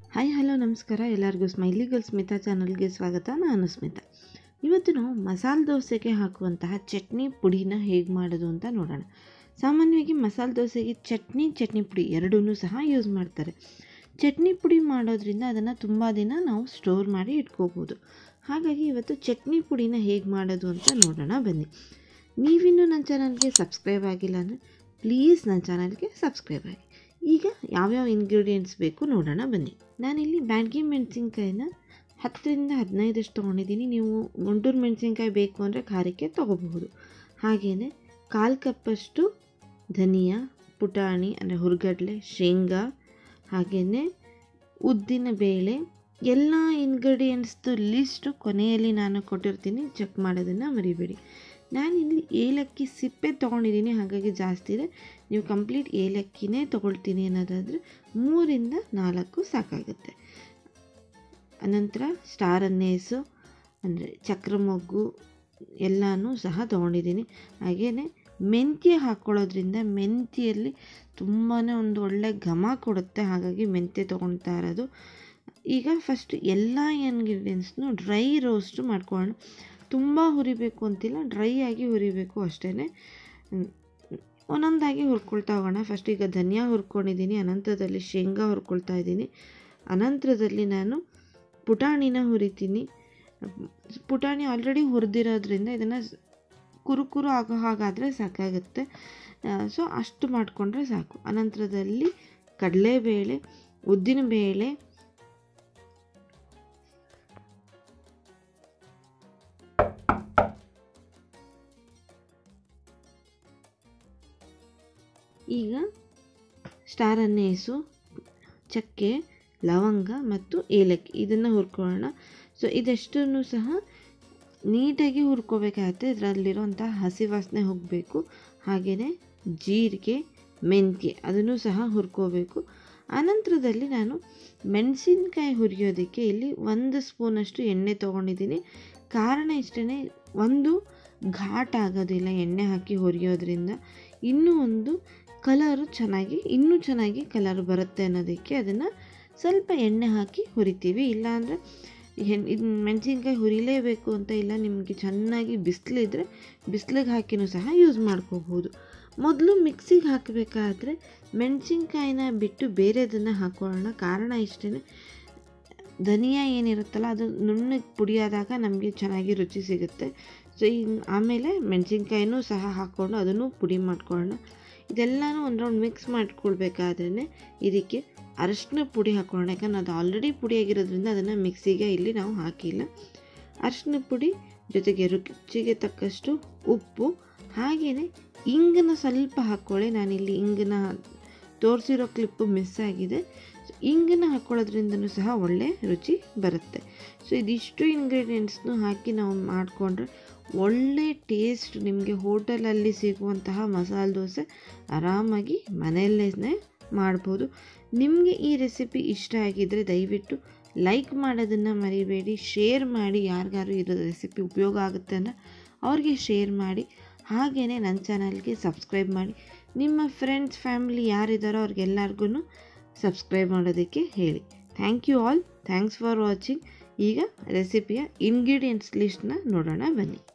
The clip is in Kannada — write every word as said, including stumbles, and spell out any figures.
ಹಾಯ್ ಹಲೋ ನಮಸ್ಕಾರ ಎಲ್ಲರಿಗೂ ಸ್ಮೈಲಿ ಗರ್ಲ್ ಸ್ಮಿತಾ ಚಾನಲ್ಗೆ ಸ್ವಾಗತ. ನಾನು ಸ್ಮಿತಾ. ಇವತ್ತು ನಾವು ಮಸಾಲೆ ದೋಸೆಗೆ ಹಾಕುವಂತಹ ಚಟ್ನಿ ಪುಡಿನ ಹೇಗೆ ಮಾಡೋದು ಅಂತ ನೋಡೋಣ. ಸಾಮಾನ್ಯವಾಗಿ ಮಸಾಲೆ ದೋಸೆಗೆ ಚಟ್ನಿ ಚಟ್ನಿ ಪುಡಿ ಎರಡೂ ಸಹ ಯೂಸ್ ಮಾಡ್ತಾರೆ. ಚಟ್ನಿ ಪುಡಿ ಮಾಡೋದ್ರಿಂದ ಅದನ್ನು ತುಂಬ ದಿನ ನಾವು ಸ್ಟೋರ್ ಮಾಡಿ ಇಟ್ಕೋಬೋದು. ಹಾಗಾಗಿ ಇವತ್ತು ಚಟ್ನಿ ಪುಡಿನ ಹೇಗೆ ಮಾಡೋದು ಅಂತ ನೋಡೋಣ ಬನ್ನಿ. ನೀವಿನ್ನೂ ನನ್ನ ಚಾನಲ್ಗೆ ಸಬ್ಸ್ಕ್ರೈಬ್ ಆಗಿಲ್ಲ ಅಂದರೆ ಪ್ಲೀಸ್ ನನ್ನ ಚಾನಲ್ಗೆ ಸಬ್ಸ್ಕ್ರೈಬ್ ಆಗಿ. ಈಗ ಯಾವ್ಯಾವ ಇಂಗ್ರೀಡಿಯೆಂಟ್ಸ್ ಬೇಕು ನೋಡೋಣ ಬನ್ನಿ. ನಾನಿಲ್ಲಿ ಬ್ಯಾಡಗಿ ಮೆಣಸಿನ್ಕಾಯಿನ ಹತ್ತರಿಂದ ಹದಿನೈದಷ್ಟು ತೊಗೊಂಡಿದ್ದೀನಿ. ನೀವು ಗುಂಟೂರು ಮೆಣಸಿನ್ಕಾಯಿ ಬೇಕು ಅಂದರೆ ಖಾರಕ್ಕೆ ತೊಗೋಬಹುದು. ಹಾಗೆಯೇ ಕಾಲು ಕಪ್ಪಷ್ಟು ಧನಿಯಾ, ಪುಟಾಣಿ ಅಂದರೆ ಹುರ್ಗಡ್ಲೆ, ಶೇಂಗಾ, ಹಾಗೆಯೇ ಉದ್ದಿನ ಬೇಳೆ, ಎಲ್ಲ ಇಂಗ್ರೀಡಿಯೆಂಟ್ಸ್ದು ಲಿಸ್ಟು ಕೊನೆಯಲ್ಲಿ ನಾನು ಕೊಟ್ಟಿರ್ತೀನಿ, ಚೆಕ್ ಮಾಡೋದನ್ನು ಮರಿಬೇಡಿ. ನಾನಿಲ್ಲಿ ಏಲಕ್ಕಿ ಸಿಪ್ಪೆ ತೊಗೊಂಡಿದ್ದೀನಿ, ಹಾಗಾಗಿ ಜಾಸ್ತಿ ಇದೆ. ನೀವು ಕಂಪ್ಲೀಟ್ ಏಲಕ್ಕಿನೇ ತೊಗೊಳ್ತೀನಿ ಅನ್ನೋದಾದರೆ ಮೂರಿಂದ ನಾಲ್ಕು ಸಾಕಾಗುತ್ತೆ. ಅನಂತರ ಸ್ಟಾರ್ ಅನ್ನೇಸು ಅಂದರೆ ಚಕ್ರ ಮೊಗ್ಗು ಎಲ್ಲನೂ ಸಹ ತೊಗೊಂಡಿದ್ದೀನಿ. ಹಾಗೆಯೇ ಮೆಂತ್ಯ ಹಾಕ್ಕೊಳ್ಳೋದ್ರಿಂದ ಮೆಂತ್ಯಲ್ಲಿ ತುಂಬಾ ಒಂದು ಒಳ್ಳೆ ಘಮ ಕೊಡುತ್ತೆ, ಹಾಗಾಗಿ ಮೆಂತ್ಯ ತೊಗೊಳ್ತಾ ಇರೋದು. ಈಗ ಫಸ್ಟ್ ಎಲ್ಲ ಇಂಗ್ರೀಡಿಯೆಂಟ್ಸ್ನು ಡ್ರೈ ರೋಸ್ಟ್ ಮಾಡ್ಕೊಳ್ಳೋಣ. ತುಂಬ ಹುರಿಬೇಕು ಅಂತಿಲ್ಲ, ಡ್ರೈ ಆಗಿ ಹುರಿಬೇಕು ಅಷ್ಟೇ. ಒಂದೊಂದಾಗಿ ಹುರ್ಕೊಳ್ತಾ ಹೋಗೋಣ. ಫಸ್ಟ್ ಈಗ ಧನಿಯಾ ಹುರ್ಕೊಂಡಿದ್ದೀನಿ, ಅನಂತರದಲ್ಲಿ ಶೇಂಗಾ ಹುರ್ಕೊಳ್ತಾ ಇದ್ದೀನಿ, ಅನಂತರದಲ್ಲಿ ನಾನು ಪುಟಾಣಿನ ಹುರಿತೀನಿ. ಪುಟಾಣಿ ಆಲ್ರೆಡಿ ಹುರಿದಿರೋದ್ರಿಂದ ಇದನ್ನು ಕುರುಕುರು ಆಗೋ ಹಾಗಾದರೆ ಸಾಕಾಗುತ್ತೆ. ಸೊ ಅಷ್ಟು ಮಾಡಿಕೊಂಡ್ರೆ ಸಾಕು. ಅನಂತರದಲ್ಲಿ ಕಡಲೆಬೇಳೆ, ಉದ್ದಿನಬೇಳೆ, ಈಗ ಸ್ಟಾರ್ ಅನ್ನೇಸು, ಚಕ್ಕೆ, ಲವಂಗ ಮತ್ತು ಏಲಕ್ಕಿ ಇದನ್ನು ಹುರ್ಕೊಳ್ಳೋಣ. ಸೊ ಇದೆಷ್ಟನ್ನು ಸಹ ನೀಟಾಗಿ ಹುರ್ಕೋಬೇಕಾಗತ್ತೆ, ಇದರಲ್ಲಿರೋಂಥ ಹಸಿ ವಾಸನೆ ಹೋಗಬೇಕು. ಹಾಗೆಯೇ ಜೀರಿಗೆ, ಮೆಂತ್ಯ ಅದನ್ನು ಸಹ ಹುರ್ಕೋಬೇಕು. ಆನಂತರದಲ್ಲಿ ನಾನು ಮೆಣಸಿನ್ಕಾಯಿ ಹುರಿಯೋದಕ್ಕೆ ಇಲ್ಲಿ ಒಂದು ಸ್ಪೂನಷ್ಟು ಎಣ್ಣೆ ತೊಗೊಂಡಿದ್ದೀನಿ. ಕಾರಣ ಇಷ್ಟೇ, ಒಂದು ಘಾಟ್ ಆಗೋದಿಲ್ಲ ಎಣ್ಣೆ ಹಾಕಿ ಹುರಿಯೋದ್ರಿಂದ, ಇನ್ನೂ ಒಂದು ಕಲರು ಚೆನ್ನಾಗಿ ಇನ್ನೂ ಚೆನ್ನಾಗಿ ಕಲರ್ ಬರುತ್ತೆ ಅನ್ನೋದಕ್ಕೆ ಅದನ್ನು ಸ್ವಲ್ಪ ಎಣ್ಣೆ ಹಾಕಿ ಹುರಿತೀವಿ. ಇಲ್ಲಾಂದರೆ ಇದು ಮೆಣಸಿನ್ಕಾಯಿ ಹುರಿಲೇಬೇಕು ಅಂತ ಇಲ್ಲ, ನಿಮಗೆ ಚೆನ್ನಾಗಿ ಬಿಸಿಲಿದ್ರೆ ಬಿಸಿಲಿಗೆ ಹಾಕಿನೂ ಸಹ ಯೂಸ್ ಮಾಡ್ಕೋಬೋದು. ಮೊದಲು ಮಿಕ್ಸಿಗೆ ಹಾಕಬೇಕಾದ್ರೆ ಮೆಣಸಿನ್ಕಾಯಿನ ಬಿಟ್ಟು ಬೇರೆದನ್ನು ಹಾಕೊಳ್ಳೋಣ. ಕಾರಣ ಇಷ್ಟೇ, ಧನಿಯಾ ಏನಿರುತ್ತಲ್ಲ ಅದು ನುಣ್ಣಗೆ ಪುಡಿಯಾದಾಗ ನಮಗೆ ಚೆನ್ನಾಗಿ ರುಚಿ ಸಿಗುತ್ತೆ. ಸೊ ಈ ಆಮೇಲೆ ಮೆಣಸಿನ್ಕಾಯಿನೂ ಸಹ ಹಾಕ್ಕೊಂಡು ಅದನ್ನು ಪುಡಿ ಮಾಡ್ಕೊಳ್ಳೋಣ. ಇದೆಲ್ಲನೂ ಒಂದು ರೌಂಡ್ ಮಿಕ್ಸ್ ಮಾಡ್ಕೊಳ್ಬೇಕಾದ್ರೆ ಇದಕ್ಕೆ ಅರಶಿನ ಪುಡಿ ಹಾಕ್ಕೊಳ್ಳೋಣ. ಯಾಕಂದ್ರೆ ಅದು ಆಲ್ರೆಡಿ ಪುಡಿಯಾಗಿರೋದ್ರಿಂದ ಅದನ್ನು ಮಿಕ್ಸಿಗೆ ಇಲ್ಲಿ ನಾವು ಹಾಕಿಲ್ಲ. ಅರಶಿನ ಪುಡಿ ಜೊತೆಗೆ ರುಚಿಗೆ ತಕ್ಕಷ್ಟು ಉಪ್ಪು, ಹಾಗೆಯೇ ಇಂಗನ್ನ ಸ್ವಲ್ಪ ಹಾಕ್ಕೊಳ್ಳಿ. ನಾನಿಲ್ಲಿ ಇಂಗನ್ನ ತೋರಿಸಿರೋ ಕ್ಲಿಪ್ಪು ಮಿಸ್ ಆಗಿದೆ. ಸೊ ಇಂಗನ್ನ ಹಾಕ್ಕೊಳ್ಳೋದ್ರಿಂದನೂ ಸಹ ಒಳ್ಳೆ ರುಚಿ ಬರುತ್ತೆ. ಸೊ ಇದಿಷ್ಟು ಇಂಗ್ರೀಡಿಯೆಂಟ್ಸ್ನು ಹಾಕಿ ನಾವು ಮಾಡಿಕೊಂಡ್ರೆ ಒಳ್ಳೆ ಟೇಸ್ಟ್, ನಿಮಗೆ ಹೋಟೆಲಲ್ಲಿ ಸಿಗುವಂತಹ ಮಸಾಲೆ ದೋಸೆ ಆರಾಮಾಗಿ ಮನೆಯಲ್ಲೇ ಮಾಡ್ಬೋದು. ನಿಮಗೆ ಈ ರೆಸಿಪಿ ಇಷ್ಟ ಆಗಿದ್ದರೆ ದಯವಿಟ್ಟು ಲೈಕ್ ಮಾಡೋದನ್ನು ಮರಿಬೇಡಿ. ಶೇರ್ ಮಾಡಿ, ಯಾರಿಗಾರು ಇರೋ ರೆಸಿಪಿ ಉಪಯೋಗ ಆಗುತ್ತೆ ಅಂದರೆ ಅವ್ರಿಗೆ ಶೇರ್ ಮಾಡಿ. ಹಾಗೆಯೇ ನನ್ನ ಚಾನಲ್ಗೆ ಸಬ್ಸ್ಕ್ರೈಬ್ ಮಾಡಿ. ನಿಮ್ಮ ಫ್ರೆಂಡ್ಸ್, ಫ್ಯಾಮಿಲಿ ಯಾರಿದ್ದಾರೋ ಅವ್ರಿಗೆಲ್ಲರಿಗೂ ಸಬ್ಸ್ಕ್ರೈಬ್ ಮಾಡೋದಕ್ಕೆ ಹೇಳಿ. Thank you all. Thanks for watching. ಈಗ ರೆಸಿಪಿಯ ಇಂಗ್ರೀಡಿಯೆಂಟ್ಸ್ ಲಿಸ್ಟ್ನ ನೋಡೋಣ ಬನ್ನಿ.